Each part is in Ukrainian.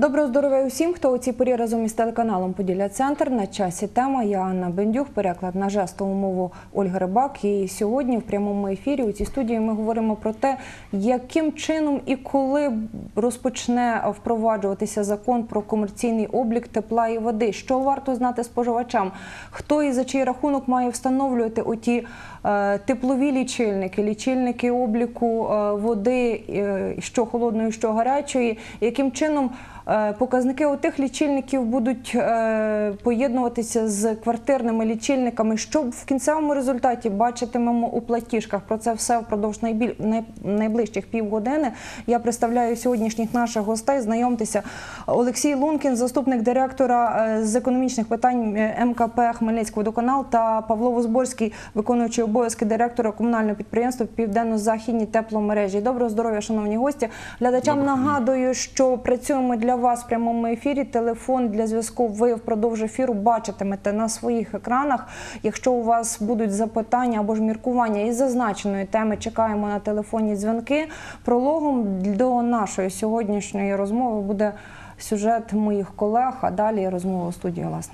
Доброго здоров'я усім, хто у цій порі разом із телеканалом «Поділля-Центр». На часі тема. Я Анна Бендюх, переклад на жестову мову Ольга Рибак. І сьогодні в прямому ефірі у цій студії ми говоримо про те, яким чином і коли розпочне впроваджуватися закон про комерційний облік тепла і води. Що варто знати споживачам? Хто і за чий рахунок має встановлювати оті теплові лічильники, лічильники обліку води, що холодної, що гарячої, яким чином показники у тих лічильників будуть поєднуватися з квартирними лічильниками, що в кінцевому результаті бачитимемо у платіжках. Про це все впродовж найближчих півгодини. Я представляю сьогоднішніх наших гостей. Знайомтеся. Олексій Лункін, заступник директора з економічних питань МКП «Хмельницькводоканал», та Павло Возборський, виконуючий обов'язки директора комунального підприємства «Південно-західні тепломережі». Доброго здоров'я, шановні гості. Глядачам нагадую, що працюємо для вас в прямому ефірі. Телефон для зв'язку ви впродовж ефіру бачитимете на своїх екранах. Якщо у вас будуть запитання або ж міркування із зазначеної теми, чекаємо на телефонні дзвінки. Прологом до нашої сьогоднішньої розмови буде сюжет моїх колег, а далі розмова у студії, власне.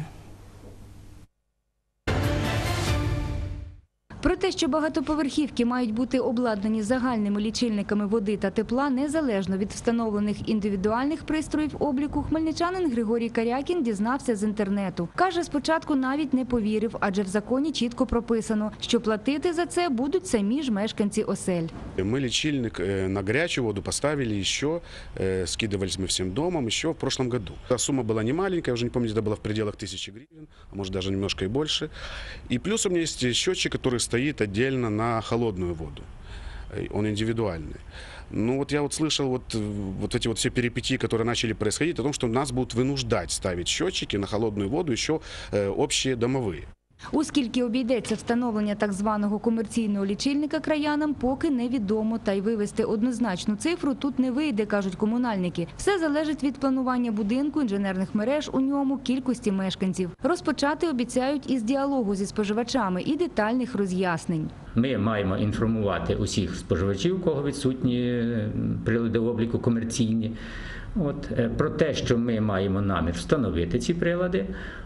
Про те, що багатоповерхівки мають бути обладнані загальними лічильниками води та тепла, незалежно від встановлених індивідуальних пристроїв обліку, хмельничанин Григорій Карякін дізнався з інтернету. Каже, спочатку навіть не повірив, адже в законі чітко прописано, що платити за це будуть самі ж мешканці осель. Мы лічильник на горячую воду поставили еще, скидывались мы всем домом еще в прошлом году. Сумма была не маленькая, уже не помню, это было в пределах 1000 гривен, а может даже немножко и больше. И плюс у меня есть счетчик, который стоит отдельно на холодную воду. Он индивидуальный. Ну вот я вот слышал вот эти вот все перипетии, которые начали происходить, о том, что нас будут вынуждать ставить счетчики на холодную воду еще общие домовые. У скільки обійдеться встановлення так званого комерційного лічильника краянам, поки невідомо, та й вивести однозначну цифру тут не вийде, кажуть комунальники. Все залежить від планування будинку, інженерних мереж у ньому, кількості мешканців. Розпочати обіцяють із діалогу зі споживачами і детальних роз'яснень. Ми маємо інформувати усіх споживачів, у кого відсутні прилади обліку комерційні, про те, що ми маємо намір встановити ці прилади.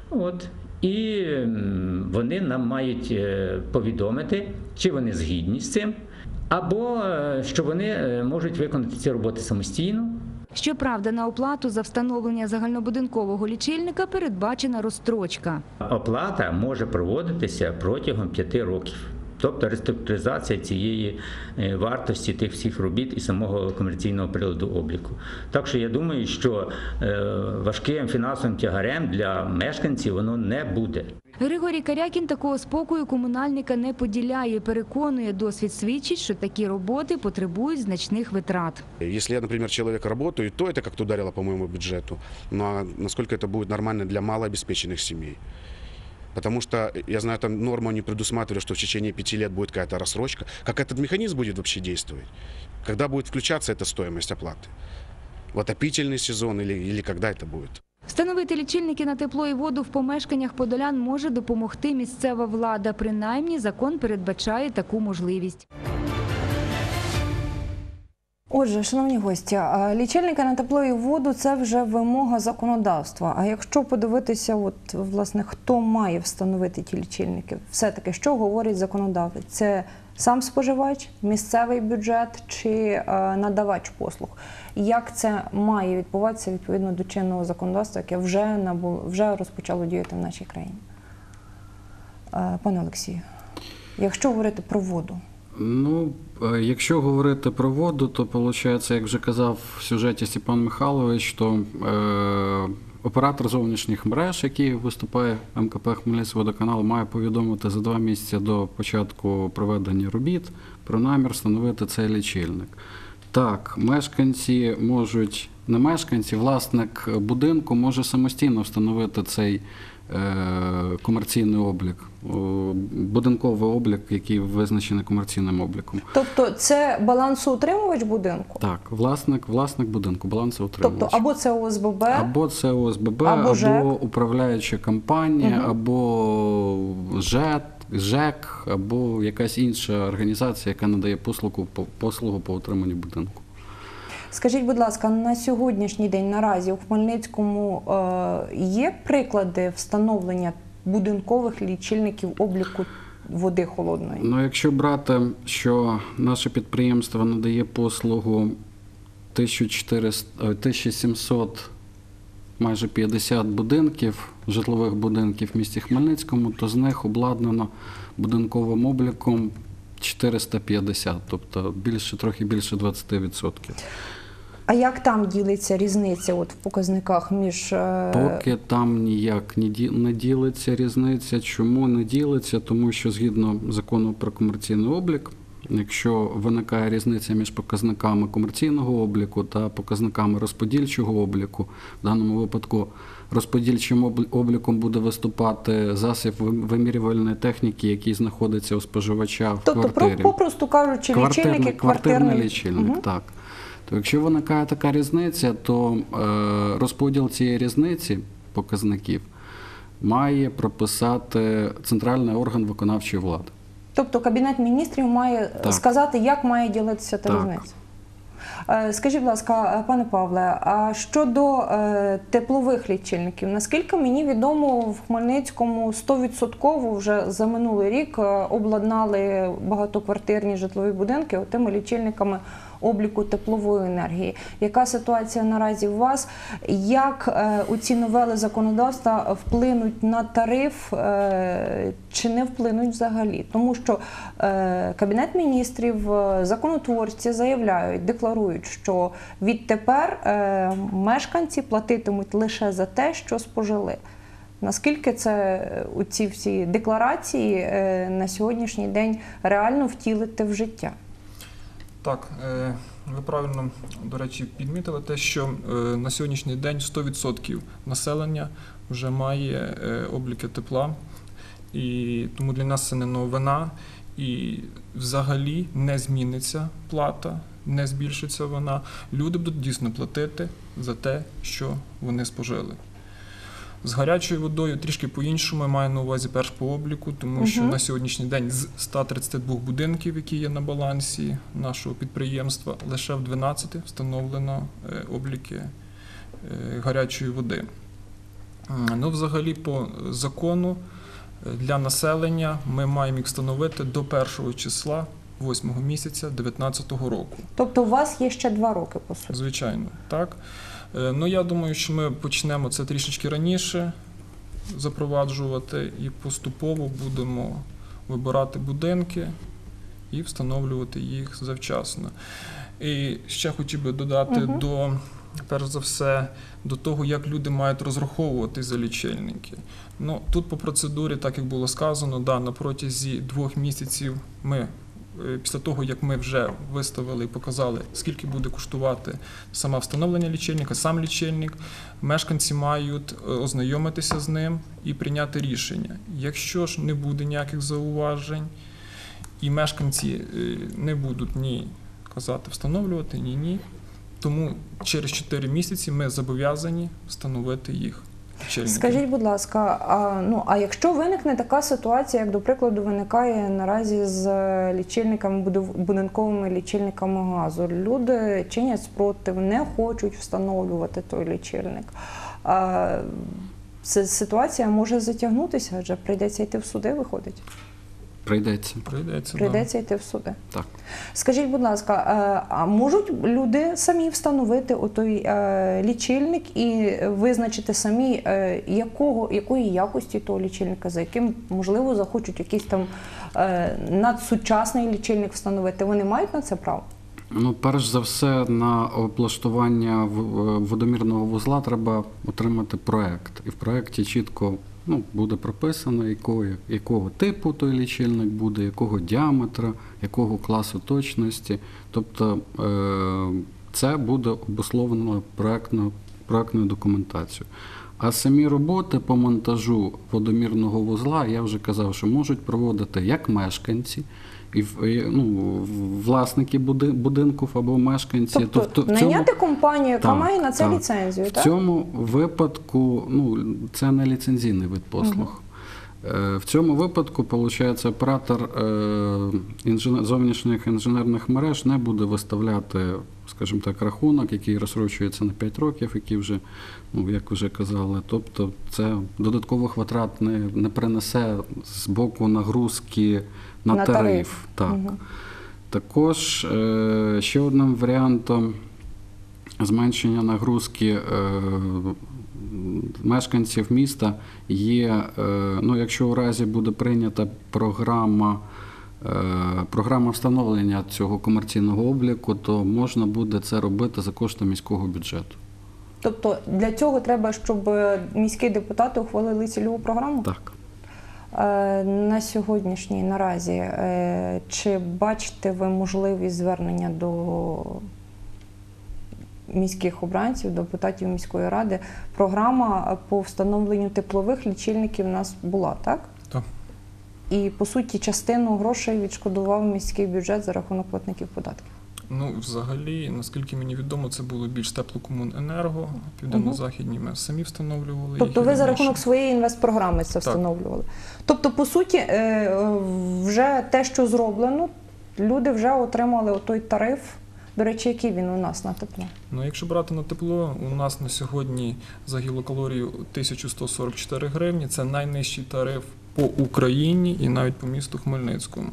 І вони нам мають повідомити, чи вони згідні з цим, або що вони можуть виконати ці роботи самостійно. Щоправда, на оплату за встановлення загальнобудинкового лічильника передбачена розстрочка. Оплата може проводитися протягом 5 років. Тобто реструктуризація цієї вартості тих всіх робіт і самого комерційного приладу обліку. Так що я думаю, що важким фінансовим тягарем для мешканців воно не буде. Григорій Карякін такого спокою комунальника не поділяє. Переконує, досвід свідчить, що такі роботи потребують значних витрат. Если я, например, человек работаю, то это как-то ударило по моему бюджету. Но насколько это будет нормально для малообеспеченных семей? Потому что, я знаю, там норма не предусматривает, что в течение 5 лет будет какая-то рассрочка. Как этот механизм будет вообще действовать? Когда будет включаться эта стоимость оплаты? В отопительный сезон или когда это будет? Встановити лічильники на тепло і воду в помешканнях подолян може допомогти місцева влада. Принаймні, закон передбачає таку можливість. Отже, шановні гості, лічильники на тепло і воду – це вже вимога законодавства. А якщо подивитися, власне, хто має встановити ті лічильники, все-таки, що говорить законодавець? Це сам споживач, місцевий бюджет чи надавач послуг? Як це має відбуватися відповідно до чинного законодавства, яке вже розпочало діяти в нашій країні? Пане Олексію, якщо говорити про воду? Ну, якщо говорити про воду, то виходить, як вже казав в сюжеті Степан Михайлович, то оператор зовнішніх мереж, який виступає в МКП «Хмельницькводоканал», має повідомити за 2 місяці до початку проведення робіт про намір встановити цей лічильник. Так, мешканці можуть, не мешканці, власник будинку може самостійно встановити цей комерційний облік, будинковий облік, який визначений комерційним обліком. Тобто це балансоутримувач будинку? Так, власник будинку, балансоутримувач. Тобто або це ОСББ, або управляюча компанія, або ЖЕК, або якась інша організація, яка надає послугу по утриманню будинку. Скажіть, будь ласка, на сьогоднішній день наразі у Хмельницькому є приклади встановлення будинкових лічильників обліку води холодної? Ну, якщо брати, що наше підприємство надає послугу 1700, майже 50 будинків, житлових будинків в місті Хмельницькому, то з них обладнано будинковим обліком 450, тобто трохи більше 20%. А як там ділиться різниця в показниках між... Поки там ніяк не ділиться різниця. Чому не ділиться? Тому що згідно закону про комерційний облік, якщо виникає різниця між показниками комерційного обліку та показниками розподільчого обліку, в даному випадку розподільчим обліком буде виступати засіб вимірювальної техніки, який знаходиться у споживача в квартирі. Тобто, попросту кажучи, лічильники квартирний лічильник, так. То якщо виникає така різниця, то розподіл цієї різниці показників має прописати центральний орган виконавчої влади. Тобто Кабінет міністрів має сказати, як має ділитися та різниця. Скажіть, будь ласка, пане Павле, а щодо теплових лічильників, наскільки мені відомо, в Хмельницькому 100% вже за минулий рік обладнали багатоквартирні житлові будинки тими лічильниками обліку теплової енергії. Яка ситуація наразі у вас? Як у ці новели законодавства вплинуть на тариф, чи не вплинуть взагалі? Тому що Кабінет міністрів, законотворці заявляють, декларують, що відтепер мешканці платитимуть лише за те, що спожили. Наскільки це у ці всі декларації на сьогоднішній день реально втілити в життя? Так, ви правильно, до речі, підмітили те, що на сьогоднішній день 100% населення вже має обліки тепла, і тому для нас це не новина, і взагалі не зміниться плата, не збільшиться вона. Люди будуть дійсно платити за те, що вони спожили. З гарячою водою трішки по-іншому, я маю на увазі перш по обліку, тому що на сьогоднішній день з 132 будинків, які є на балансі нашого підприємства, лише в 12 встановлено обліки гарячої води. Ну, взагалі, по закону для населення ми маємо їх встановити до 1 числа 8 місяця 2019 року. Тобто у вас є ще 2 роки, по суті? Звичайно, так. Ну, я думаю, що ми почнемо це трішечки раніше запроваджувати і поступово будемо вибирати будинки і встановлювати їх завчасно. І ще хотів би додати перш за все, до того, як люди мають розраховувати за лічильники. Ну, тут по процедурі, так як було сказано, на протязі 2 місяців ми, після того, як ми вже виставили і показали, скільки буде коштувати саме встановлення лічильника, сам лічильник, мешканці мають ознайомитися з ним і прийняти рішення. Якщо ж не буде ніяких зауважень, і мешканці не будуть ні казати встановлювати, ні, тому через 4 місяці ми зобов'язані встановити їх. Скажіть, будь ласка, а якщо виникне така ситуація, як, до прикладу, виникає наразі з лічильниками, будинковими лічильниками газу, люди чинять спротив, не хочуть встановлювати той лічильник, ситуація може затягнутися, адже прийдеться йти в суди, виходить? Прийдеться йти в суди. Так. Скажіть, будь ласка, а можуть люди самі встановити отой лічильник і визначити самі, якої якості того лічильника, за яким, можливо, захочуть якийсь там надсучасний лічильник встановити? Вони мають на це право? Ну, перш за все, на облаштування водомірного вузла треба отримати проект. І в проекті чітко буде прописано, якого типу той лічильник буде, якого діаметра, якого класу точності. Тобто це буде обусловлено проектною документацією. А самі роботи по монтажу водомірного вузла, я вже казав, що можуть проводити як мешканці, і власники будинків або мешканці. Тобто найняти компанію, яка має на це ліцензію, так? В цьому випадку це не ліцензійний вид послуг. В цьому випадку, виходить, оператор зовнішніх інженерних мереж не буде виставляти, скажімо так, рахунок, який розстрочується на 5 років, який вже, як вже казали. Тобто це додаткових витрат не принесе з боку нагрузки на тариф. Так. Угу. Також ще одним варіантом зменшення нагрузки мешканців міста є, якщо у разі буде прийнята програма встановлення цього комерційного обліку, то можна буде це робити за кошти міського бюджету. Тобто для цього треба, щоб міські депутати ухвалили цільову програму? Так. На сьогоднішній наразі, чи бачите ви можливість звернення до міських обранців, до депутатів міської ради? Програма по встановленню теплових лічильників у нас була, так? Так. І, по суті, частину грошей відшкодував міський бюджет за рахунок платників податків. Взагалі, наскільки мені відомо, це було більш Теплокомуненерго, Південно-Західні ми самі встановлювали. Тобто ви за рахунок своєї інвестпрограми це встановлювали? Тобто, по суті, вже те, що зроблено, люди вже отримали той тариф. До речі, який він у нас на тепло? Якщо брати на тепло, у нас на сьогодні за кілокалорію 1144 гривні. Це найнижчий тариф по Україні і навіть по місту Хмельницькому.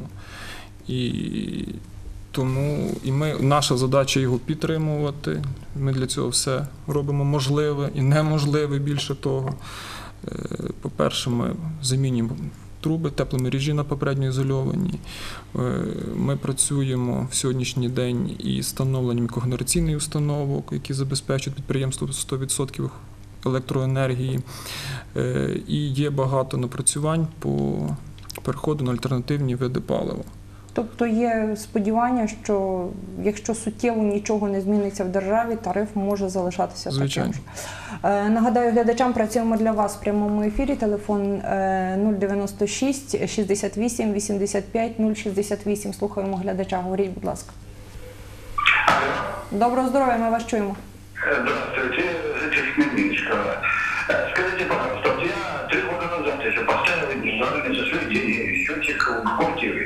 Тому наша задача його підтримувати. Ми для цього все робимо можливе і неможливе, більше того. По-перше, ми замінюємо труби, тепломережі на попередньо ізольовані. Ми працюємо в сьогоднішній день із встановленням когенераційних установок, які забезпечують підприємство 100% електроенергії. І є багато напрацювань по переходу на альтернативні види палива. Тобто є сподівання, що якщо суттєво нічого не зміниться в державі, тариф може залишатися таким ж. Нагадаю глядачам, працюємо для вас в прямому ефірі. Телефон 096 68 85 068. Слухаємо глядача. Говоріть, будь ласка. Доброго здоров'я, ми вас чуємо. Здравствуйте, это Хмельницкого. Скажите, пожалуйста, я 3 года назад еще поставил индивидуальный за свои деньги счетчик в квартире.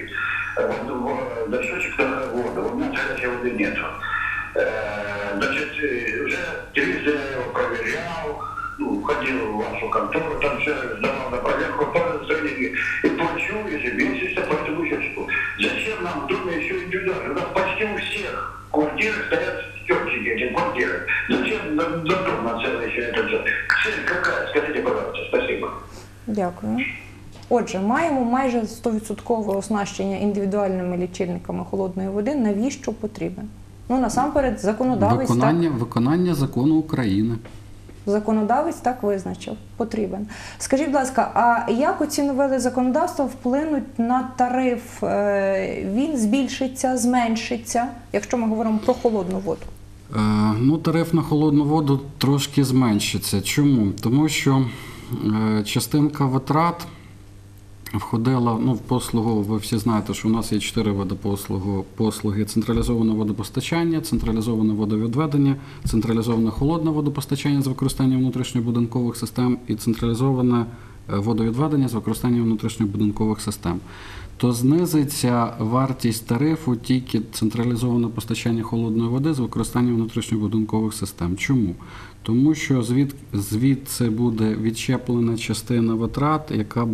Счетчик на воду. У меня горячей воды нету. Значит, уже 3 раза я его проверял, ходил в вашу контору, там все сдавал на проверку, деньги и плачу ежемесячно по этому счетчику. Зачем нам в доме еще индивидуально? У нас почти у всех квартирах стоят счетчики, эти квартиры. Зачем за дом на целое еще это? Цель какая? Скажите, пожалуйста. Спасибо. Дякую. Отже, маємо майже 100% оснащення індивідуальними лічильниками холодної води. Навіщо потрібен? Насамперед, законодавець Виконання закону України. Законодавець так визначив. Потрібен. Скажіть, будь ласка, а як оці новели законодавства вплинуть на тариф? Він збільшиться, зменшиться, якщо ми говоримо про холодну воду? Тариф на холодну воду трошки зменшиться. Чому? Тому що частинка витрат входила в послугу, ви всі знаєте, що у нас є 4 види послуги: централізоване водопостачання, централізоване водовідведення, централізоване холодне водопостачання з використанням внутрішньобудинкових систем і централізоване водовідведення з використанням внутрішньобудинкових систем. То знизиться вартість тарифу тільки централізоване постачання холодної води з використанням внутрішньобудинкових систем. Чому? Тому що звідси буде відщеплена частина витрат,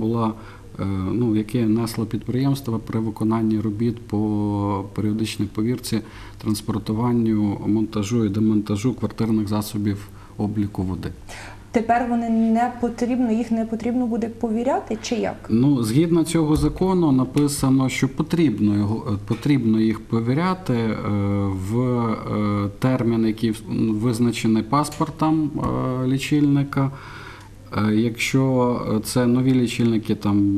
яке несло підприємство при виконанні робіт по періодичній повірці, транспортуванню, монтажу і демонтажу квартирних засобів обліку води. Тепер їх не потрібно буде повіряти, чи як? Згідно цього закону написано, що потрібно їх повіряти в термін, який визначений паспортом лічильника. Якщо це нові лічильники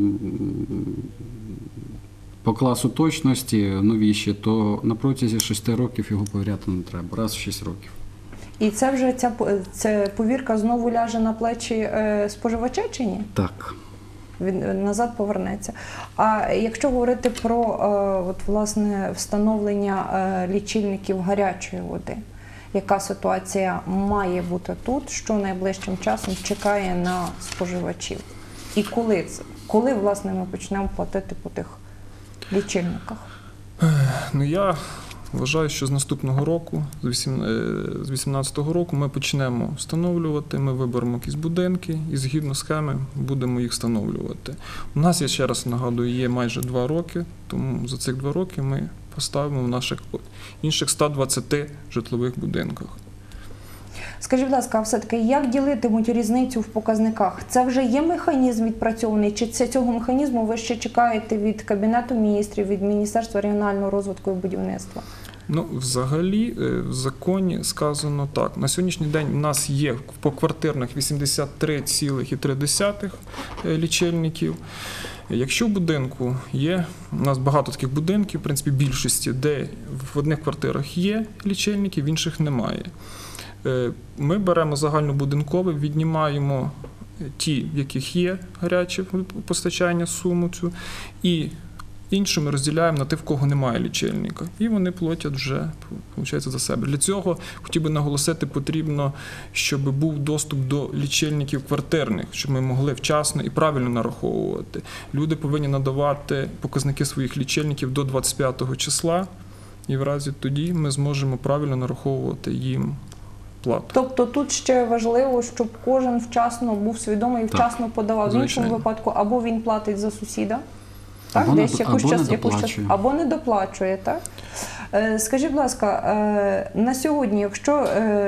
по класу точності новіші, то на протязі 6 років його повіряти не треба, раз в 6 років. І це вже ця повірка знову ляже на плечі споживача чи ні? Так. Він назад повернеться. А якщо говорити про встановлення лічильників гарячої води, яка ситуація має бути тут, що найближчим часом чекає на споживачів? І Коли, власне, ми почнемо платити по тих лічильниках? Ну, я вважаю, що з наступного року, з 2018 року, ми почнемо встановлювати, ми виберемо якісь будинки і згідно схеми будемо їх встановлювати. У нас, я ще раз нагадую, є майже 2 роки, тому за цих 2 роки ми поставимо в наших інших 120 житлових будинках. Скажіть, будь ласка, а все-таки як ділитимуть різницю в показниках? Це вже є механізм відпрацьований, чи цього механізму ви ще чекаєте від Кабінету міністрів, від Міністерства регіонального розвитку і будівництва? Ну, взагалі, в законі сказано так. На сьогоднішній день у нас є по квартирних 83,3 лічильників. Якщо в будинку є, у нас багато таких будинків, в принципі, більшості, де в одних квартирах є лічильники, в інших немає. Ми беремо загальнобудинкове, віднімаємо ті, в яких є гаряче постачання, суму цю, і іншу ми розділяємо на тих, в кого немає лічильника. І вони платять вже, виходить, за себе. Для цього, хотів би наголосити, потрібно, щоб був доступ до лічильників квартирних, щоб ми могли вчасно і правильно нараховувати. Люди повинні надавати показники своїх лічильників до 25 числа, і в разі тоді ми зможемо правильно нараховувати їм плату. Тобто тут ще важливо, щоб кожен вчасно був свідомий і вчасно подавав. В іншому випадку або він платить за сусіда, так, або десь або не не доплачує. Так? Скажіть, будь ласка, на сьогодні, якщо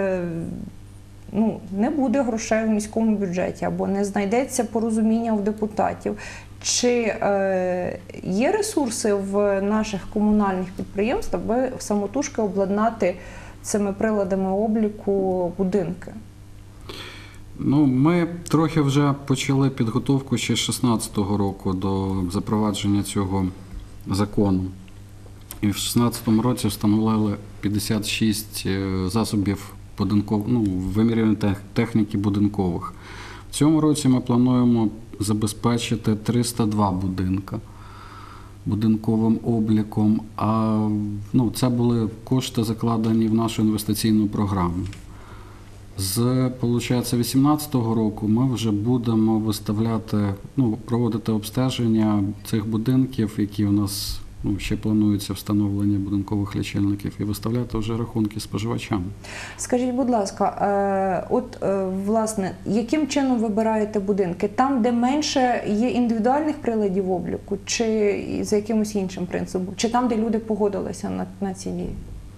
не буде грошей в міському бюджеті або не знайдеться порозуміння у депутатів, чи є ресурси в наших комунальних підприємств, аби самотужки обладнати цими приладами обліку будинки? Ну, ми трохи вже почали підготовку ще з 2016 року до запровадження цього закону. І в 2016 році встановили 56 засобів вимірювання техніки будинкових. В цьому році ми плануємо забезпечити 302 будинка будинковим обліком, а це були кошти, закладені в нашу інвестиційну програму. З, виходить, 2018 року ми вже будемо проводити обстеження цих будинків, які у нас ще планується встановлення будинкових лічильників, і виставляти вже рахунки споживачам. Скажіть, будь ласка, власне, яким чином вибираєте будинки? Там, де менше є індивідуальних приладів обліку, чи за якимось іншим принципом? Чи там, де люди погодилися на ці дії?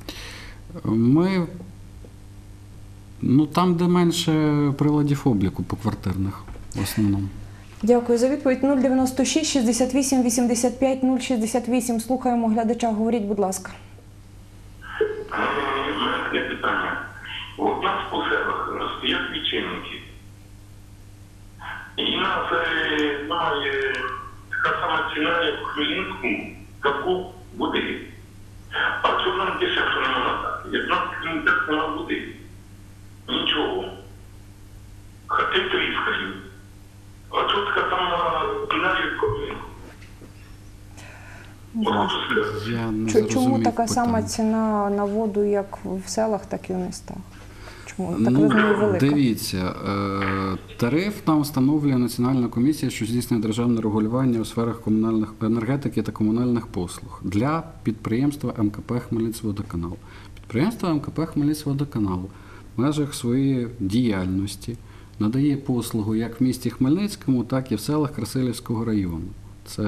Там, де менше приладів обліку поквартирних, в основному. Дякую за відповідь. 096 68 85 068. Слухаємо глядача. Говоріть, будь ласка. Таке питання. У нас по селах стоять лічильники. І у нас має така сама ціна, як у Хмельницькому, яку буде. А чому нам дешевше не можна так? Як нас комітет не буде. Нічого. Хати тріскають. А чого така там пінарів проблем? Чому така сама ціна на воду, як в селах, так і в містах? Чому? Так розумію, велика. Дивіться, тариф нам встановлює Національна комісія, що здійснює державне регулювання у сферах комунальних енергетики та комунальних послуг для підприємства МКП «Хмельницькводоканал». Підприємство МКП «Хмельницькводоканал» в межах своєї діяльності надає послугу як в місті Хмельницькому, так і в селах Красилівського району. Це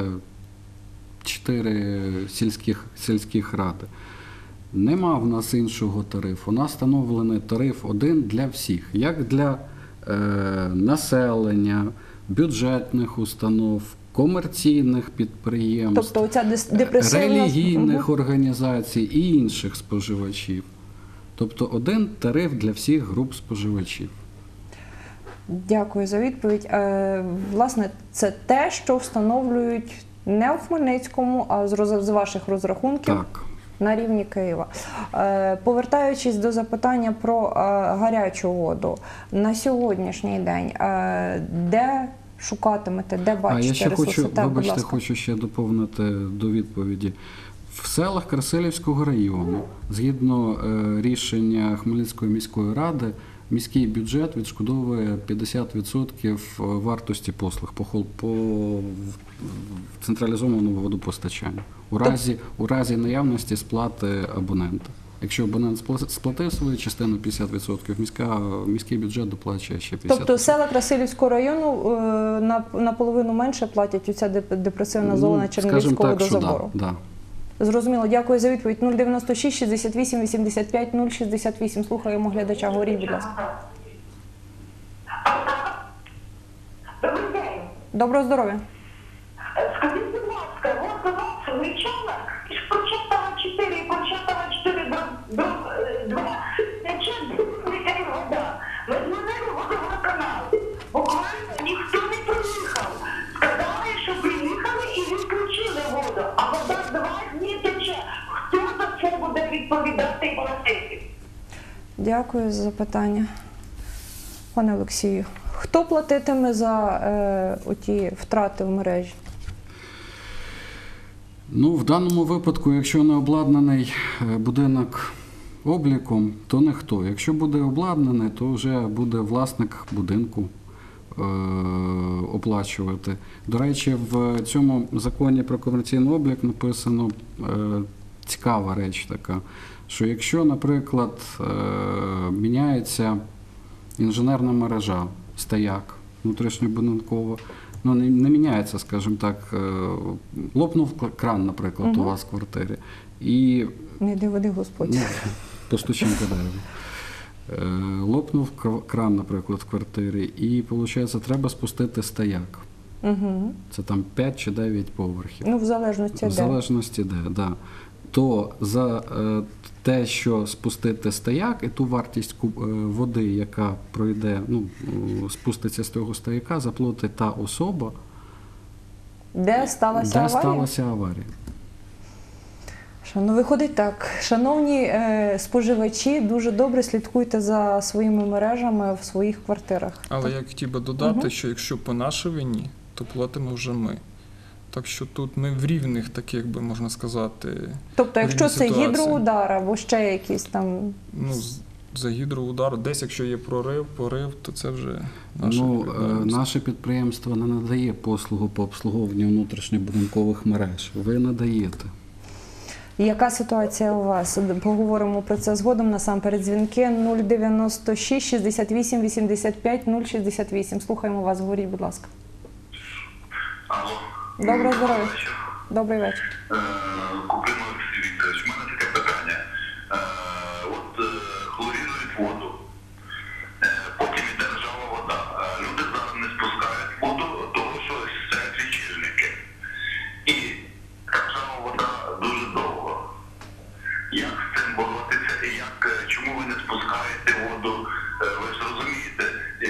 4 сільських ради. Нема в нас іншого тарифу. У нас встановлений тариф один для всіх. Як для населення, бюджетних установ, комерційних підприємств, тобто оця депресивна... релігійних організацій і інших споживачів. Тобто один тариф для всіх груп споживачів. Дякую за відповідь. Власне, це те, що встановлюють не у Хмельницькому, а з ваших розрахунків на рівні Києва. Повертаючись до запитання про гарячу воду, на сьогоднішній день де шукатимете, де бачите ресурси? Вибачте, хочу ще доповнити до відповіді. В селах Красилівського району, згідно рішення Хмельницької міської ради, міський бюджет відшкодовує 50% вартості послуг по централізованому водопостачанню у разі наявності сплати абонента. Якщо абонент сплатив свою частину 50%, міський бюджет доплачує ще 50%. Тобто села Красилівського району наполовину менше платять оця депресивна зона Чернівецького водозабору? Да. Зрозуміло. Дякую за відповідь. 096 68 85 068. Слухаємо глядача. Говоріть, будь ласка. Добрий день. Доброго здоров'я. Скажіть, будь ласка, от у нас в Мічанах із Курчатова 4 і Курчатова 4 до 2 тече дуже вода. Ми дзвонили в водоканал. Буквально ніхто не приїхав. Сказали, що приїхали і відключили воду. А вода 2 дні тече. Хто за це буде відповідати і платити? Дякую за запитання. Пане Олексію, хто платитиме за оті втрати в мережі? Ну, в даному випадку, якщо не обладнаний будинок обліком, то ніхто. Якщо буде обладнаний, то вже буде власник будинку оплачувати. До речі, в цьому законі про комерційний облік написано цікава реч така, що якщо, наприклад, міняється інженерна мережа, стояк внутрішньобудинкова, ну, не міняється, скажімо так, лопнув кран, наприклад, у вас в квартирі. І Не доведи Господь. постучим по дереву. Лопнув кран, наприклад, в квартирі, і, виходить, треба спустити стояк. Угу. Це там 5 чи 9 поверхів. Ну, в залежності В де. залежності де, да. То за те, що спустити стояк, і ту вартість води, яка пройде, ну, спуститься з того стояка, заплатить та особа, Де сталася аварія? сталася аварія. Ну, виходить так. Шановні споживачі, дуже добре слідкуйте за своїми мережами в своїх квартирах. Але я хотів би додати, що якщо по нашій вині, то платимо вже ми. Так що тут ми в рівних таких, би можна сказати, Тобто, якщо рівні це ситуації. гідроудар або ще якісь там... Ну, за гідроудар, десь якщо є порив, то це вже наша Ну, відповідальність. наше підприємство не надає послугу по обслуговуванню внутрішньобудинкових мереж. Ви надаєте. Яка ситуація у вас? Поговоримо про це згодом. Насамперед дзвінки 096 68 85 068. Слухаємо вас. Говоріть, будь ласка. Алло. Доброго здоров'я. Вечір. Добрий вечір. Куприн Олексій Вікторович, у мене таке питання. От хлорірують воду, потім іде ржава вода. Люди зараз не спускають воду, тому що стоять лічильники. І ржава вода дуже довго. Як з цим боротися і чому ви не спускаєте воду? Ви ж розумієте,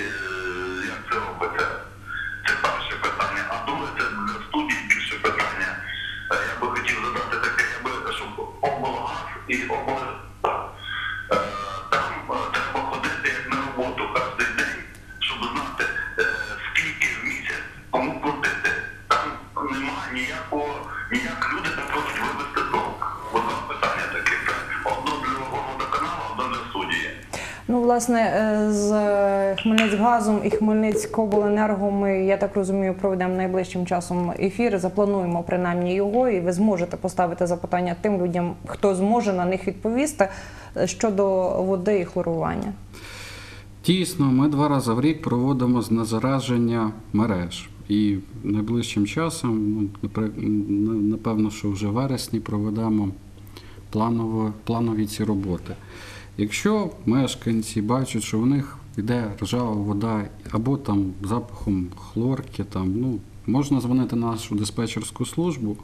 як це робиться? Це перше питання. А друге, це для студії більше питання. Я би хотів задати таке, щоб облгаз і облгаз, там треба ходити як на роботу кожен день, щоб знати, скільки в місяць кому платити. Там немає ніяк люди не можуть вивести толк. Одне питання таке. Одно для водоканалу, одно для студії. Ну, власне, з Хмельницькгазом і Хмельницькобленерго ми, я так розумію, проведемо найближчим часом ефір, заплануємо принаймні його, і ви зможете поставити запитання тим людям, хто зможе на них відповісти щодо води і хлорування. Дійсно, ми 2 рази в рік проводимо знезараження мереж. І найближчим часом, напевно, що вже в вересні проведемо планові ці роботи. Якщо мешканці бачать, що в них йде ржава вода або там запахом хлорки, там, можна дзвонити на нашу диспетчерську службу,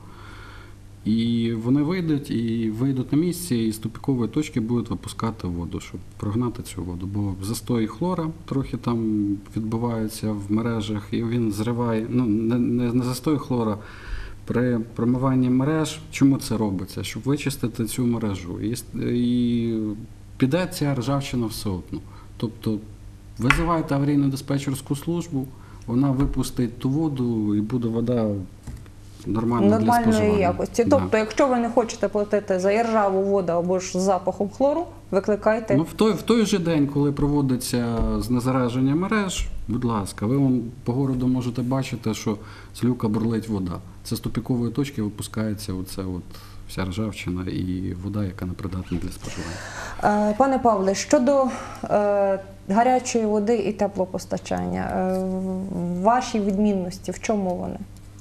і вони вийдуть на місці і з тупікової точки будуть випускати воду, щоб прогнати цю воду. Бо застой хлора трохи там відбувається в мережах, і він зриває, не застой хлора, при промиванні мереж, чому це робиться? Щоб вичистити цю мережу. І піде ця ржавчина все одно. Тобто визивайте аварійну диспетчерську службу, вона випустить ту воду і буде вода нормальна для споживання. якості. Тобто, якщо ви не хочете платити за іржаву воду або ж з запахом хлору, викликайте. Ну, в той же день, коли проводиться знезараження мереж, будь ласка, ви вон по городу можете бачити, що з люка бурлить вода. Це з тупікової точки випускається вся ржавчина і вода, яка непридатна для споживання. Пане Павле, щодо гарячої води і теплопостачання, ваші відмінності, в чому вони?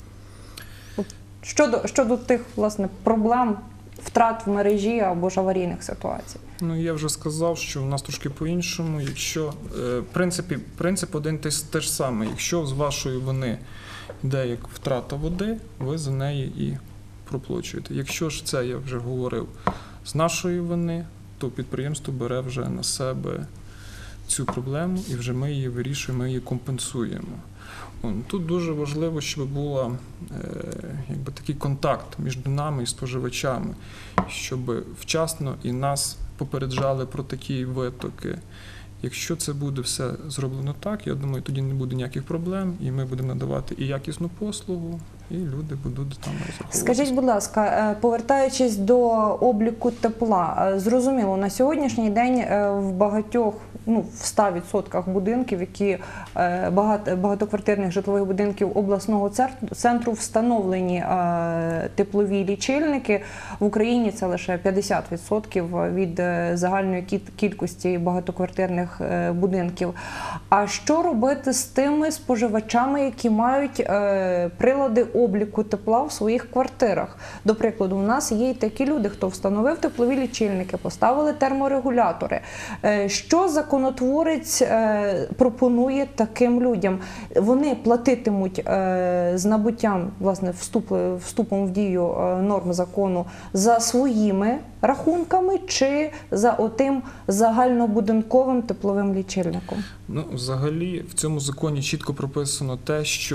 Щодо тих, власне, проблем, втрат в мережі або ж аварійних ситуацій. Ну, я вже сказав, що в нас трошки по-іншому. Якщо, принцип один те ж саме. Якщо з вашої вини йде як втрата води, ви за неї і проплачуєте. Якщо ж це, я вже говорив, з нашої вини, то підприємство бере вже на себе цю проблему і вже ми її вирішуємо, ми її компенсуємо. Тут дуже важливо, щоб був такий контакт між нами і споживачами, щоб вчасно і нас попереджали про такі витоки. Якщо це буде все зроблено так, я думаю, тоді не буде ніяких проблем, і ми будемо надавати і якісну послугу, і люди будуть там розраховуватися. Скажіть, будь ласка, повертаючись до обліку тепла, зрозуміло, на сьогоднішній день в багатьох, в 100% будинків, які багатоквартирних житлових будинків обласного центру встановлені теплові лічильники. В Україні це лише 50% від загальної кількості багатоквартирних будинків. А що робити з тими споживачами, які мають прилади обліку тепла в своїх квартирах? До прикладу, у нас є й такі люди, хто встановив теплові лічильники, поставили терморегулятори. Що законотворець пропонує таким людям? Вони платитимуть з набуттям, власне, вступом в дію норм закону за своїми рахунками чи за отим загальнобудинковим тепловим лічильником? Ну, взагалі, в цьому законі чітко прописано те, що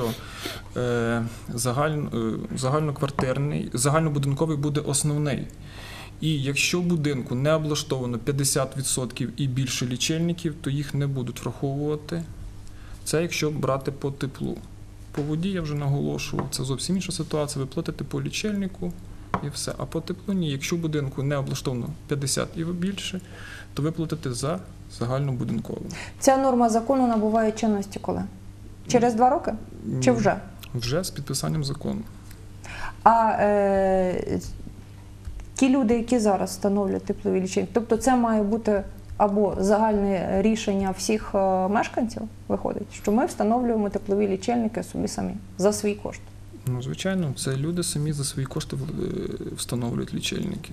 загальнобудинковий буде основний. І якщо в будинку не облаштовано 50% і більше лічильників, то їх не будуть враховувати. Це якщо брати по теплу. По воді я вже наголошував, це зовсім інша ситуація. Ви платите по лічильнику і все. А по теплу ні. Якщо в будинку не облаштовано 50 і більше, то ви платите за загальнобудинкову. Ця норма закону набуває чинності коли? Через 2 роки? Чи вже? Вже з підписанням закону. А ті люди, які зараз встановлюють теплові лічильники, тобто це має бути або загальне рішення всіх мешканців, виходить, що ми встановлюємо теплові лічильники собі самі, за свій кошт? Ну, звичайно, це люди самі за свої кошти встановлюють лічильники.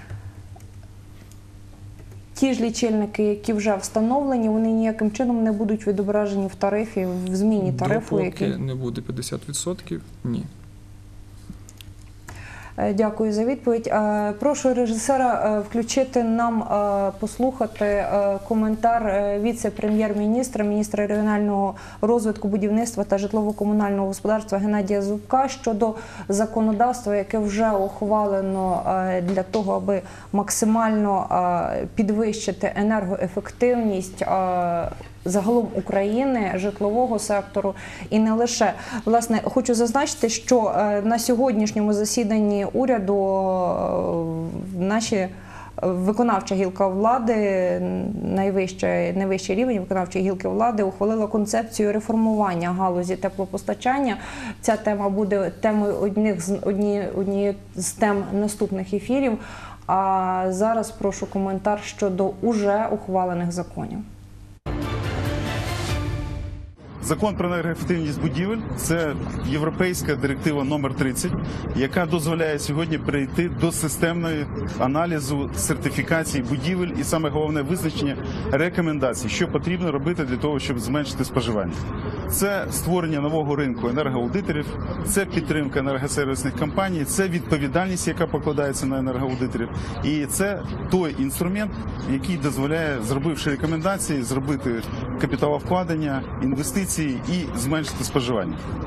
Ті ж лічильники, які вже встановлені, вони ніяким чином не будуть відображені в тарифі, в зміні тарифу? Допоки не буде 50%, ні. Дякую за відповідь. Прошу режисера включити нам, послухати коментар віце-прем'єр-міністра, міністра регіонального розвитку, будівництва та житлово-комунального господарства Геннадія Зубка щодо законодавства, яке вже ухвалено для того, аби максимально підвищити енергоефективність загалом України, житлового сектору і не лише. Власне, хочу зазначити, що на сьогоднішньому засіданні уряду наші виконавча гілка влади, найвищий рівень виконавчої гілки влади ухвалила концепцію реформування галузі теплопостачання. Ця тема буде темою однієї з тем наступних ефірів. А зараз прошу коментар щодо уже ухвалених законів. Закон про енергоефективність будівель – це європейська директива номер 30, яка дозволяє сьогодні перейти до системного аналізу сертифікації будівель і, саме головне, визначення рекомендацій, що потрібно робити для того, щоб зменшити споживання. Це створення нового ринку енергоаудиторів, це підтримка енергосервісних компаній, це відповідальність, яка покладається на енергоаудиторів. І це той інструмент, який дозволяє, зробивши рекомендації, зробити капіталовкладення, інвестиції і зменшити споживання.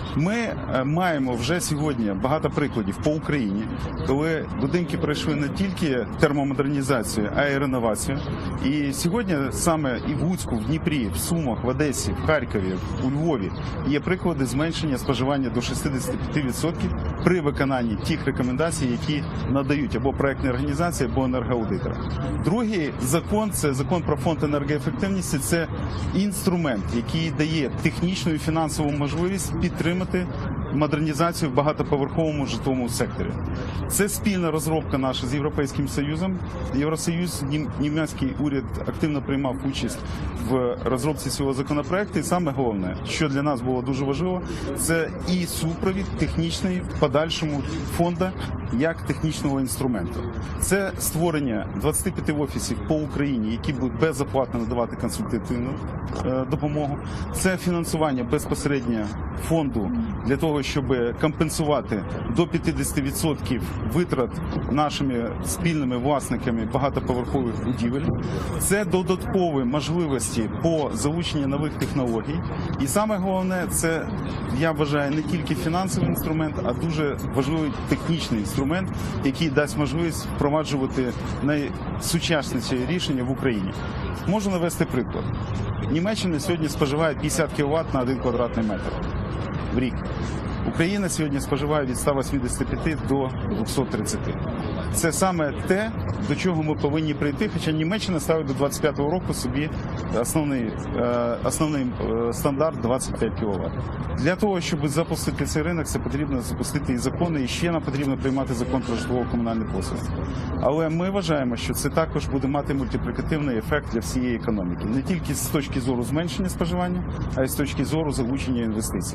Ми маємо вже сьогодні багато прикладів по Україні, коли будинки пройшли не тільки термомодернізацію, а й реновацію. І сьогодні саме і в Луцьку, в Дніпрі, в Сумах, в Одесі, в Харкові, у Львові є приклади зменшення споживання до 65% при виконанні тих рекомендацій, які надають або проектні організації, або енергоаудитори. Другий закон – це закон про фонд енергоефективності. Це інструмент, який дає технічну і фінансову можливість підтримати модернізацію в багатоповерховому житловому секторі. Це спільна розробка наша з Європейським Союзом. Євросоюз, німецький уряд активно приймав участь в розробці цього законопроекту. І саме головне, що для нас було дуже важливо, це і супровід технічний в подальшому фонду як технічного інструменту. Це створення 25 офісів по Україні, які будуть безоплатно надавати консультативну допомогу. Це фінансування безпосередньо фонду для того, щоб компенсувати до 50% витрат нашими спільними власниками багатоповерхових будівель. Це додаткові можливості по залученню нових технологій. І саме головне, це, я вважаю, не тільки фінансовий інструмент, а дуже важливий технічний інструмент, який дасть можливість впроваджувати найсучасніші рішення в Україні. Можу навести приклад. Німеччина сьогодні споживає 50 кВт на 1 квадратний метр в рік. Україна сьогодні споживає від 185 до 230. Це саме те, до чого ми повинні прийти, хоча Німеччина ставить до 25-го року собі основний стандарт 25 кВт. Для того, щоб запустити цей ринок, це потрібно запустити і закони, і ще нам потрібно приймати закон про житлово-комунальні послуги. Але ми вважаємо, що це також буде мати мультиплікативний ефект для всієї економіки. Не тільки з точки зору зменшення споживання, а й з точки зору залучення інвестицій.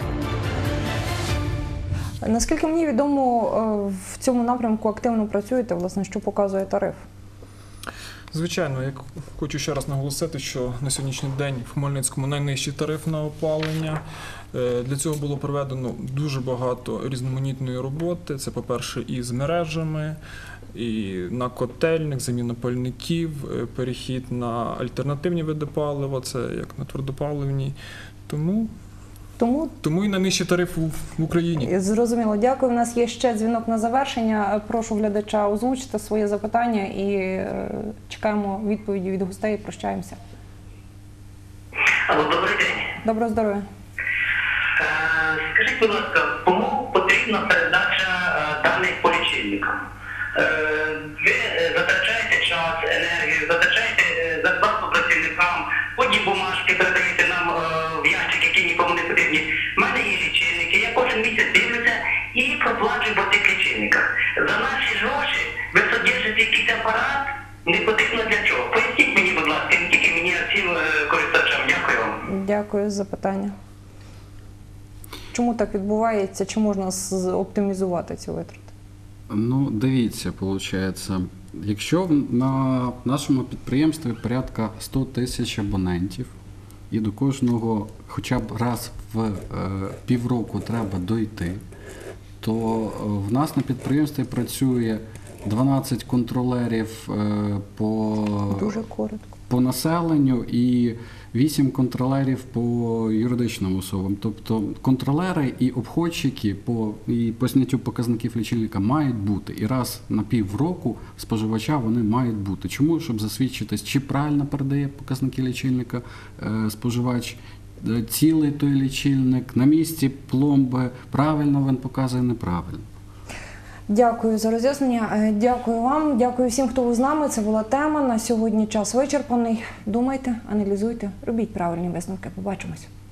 Наскільки мені відомо, в цьому напрямку активно працюєте, власне, що показує тариф? Звичайно, я хочу ще раз наголосити, що на сьогоднішній день в Хмельницькому найнижчий тариф на опалення. Для цього було проведено дуже багато різноманітної роботи. Це, по-перше, і з мережами, і на котельник, заміна пальників, перехід на альтернативні види палива, це як на твердопаливні. Тому і найнижчий тариф в Україні. Зрозуміло. Дякую. У нас є ще дзвінок на завершення. Прошу глядача озвучити своє запитання і чекаємо відповіді від гостей і прощаємося. Алло, добрий день. Доброго здоров'я. Скажіть, будь ласка, кому потрібна передача даних по лічильникам? Ви затрачаєте час, енергію, затрачаєте зарплату працівникам, потім бумажки передаєте нам в ящик, які нікому не потрібні. У мене є лічильники, я кожен місяць дивлюся і проплачую по цих лічильниках. За наші гроші ви содержите якийсь апарат, не потрібно для чого. Поясніть мені, будь ласка, не тільки мені, а всім користувачам. Дякую вам. Дякую за запитання. Чому так відбувається? Чи можна оптимізувати ці витрати? Ну, дивіться, виходить, якщо на нашому підприємстві порядка 100 тисяч абонентів, і до кожного хоча б раз в півроку треба дойти, то в нас на підприємстві працює 12 контролерів Дуже коротко. по населенню і 8 контролерів по юридичним особам. Тобто контролери і обходчики по зняттю показників лічильника мають бути. І раз на півроку споживача вони мають бути. Чому? Щоб засвідчитись, чи правильно передає показники лічильника споживач, цілий той лічильник, на місці пломби, правильно він показує, неправильно. Дякую за роз'яснення. Дякую вам. Дякую всім, хто був з нами. Це була тема. На сьогодні час вичерпаний. Думайте, аналізуйте, робіть правильні висновки. Побачимось.